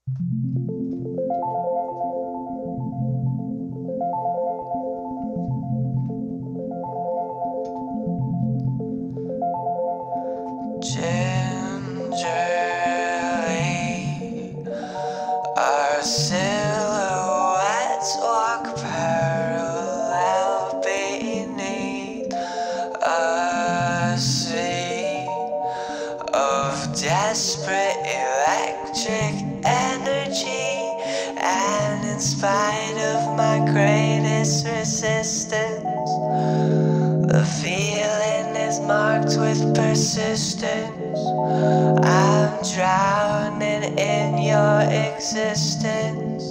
Gingerly, our silhouettes walk parallel beneath a sea of desperate electric energy. And in spite of my greatest resistance, the feeling is marked with persistence. I'm drowning in your existence,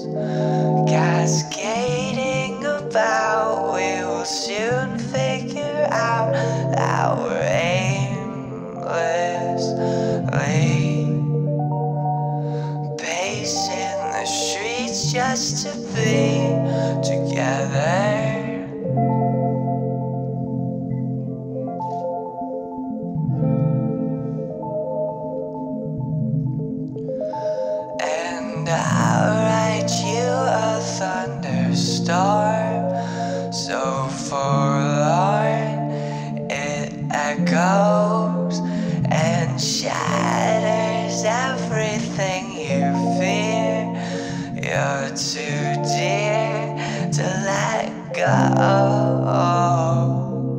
cascading about. We will soon figure out that we're aimlessly pacing the streets just to be together. I'll write you a thunderstorm so forlorn it echoes and shatters everything you fear. You're too dear to let go.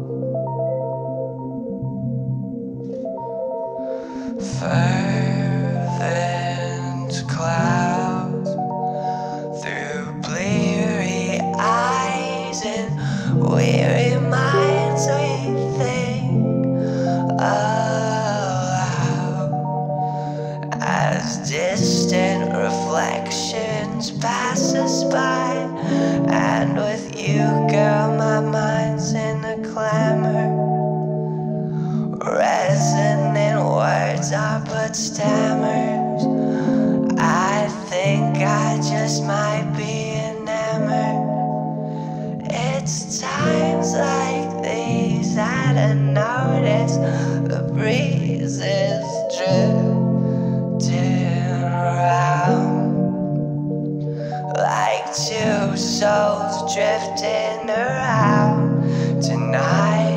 Fervent clouds through bleary eyes and weary minds, we think aloud as distant reflections pass us by. And with you, girl, my mind's in a clamor. Resonant words are but stammers. I think I just might be enamored. It's times like these that I notice the breeze is drifting around, like two souls drifting around tonight.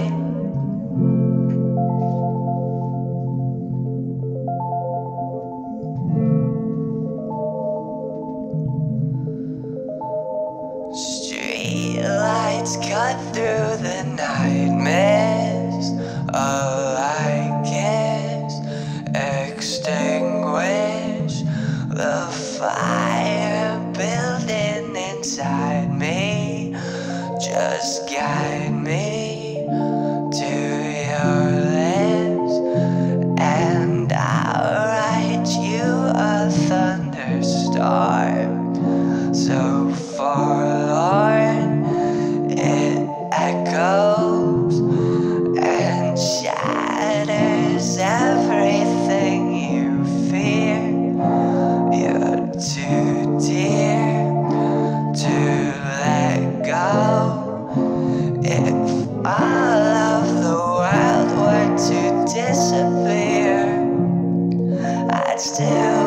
Streetlights cut through the night mist, a light kiss extinguish the fire building inside me. Just guide me to your lips, and I'll write you a thunderstorm so forlorn it echoes and shatters everything you fear. You're too dear to let go. If all of the world were to disappear, I'd still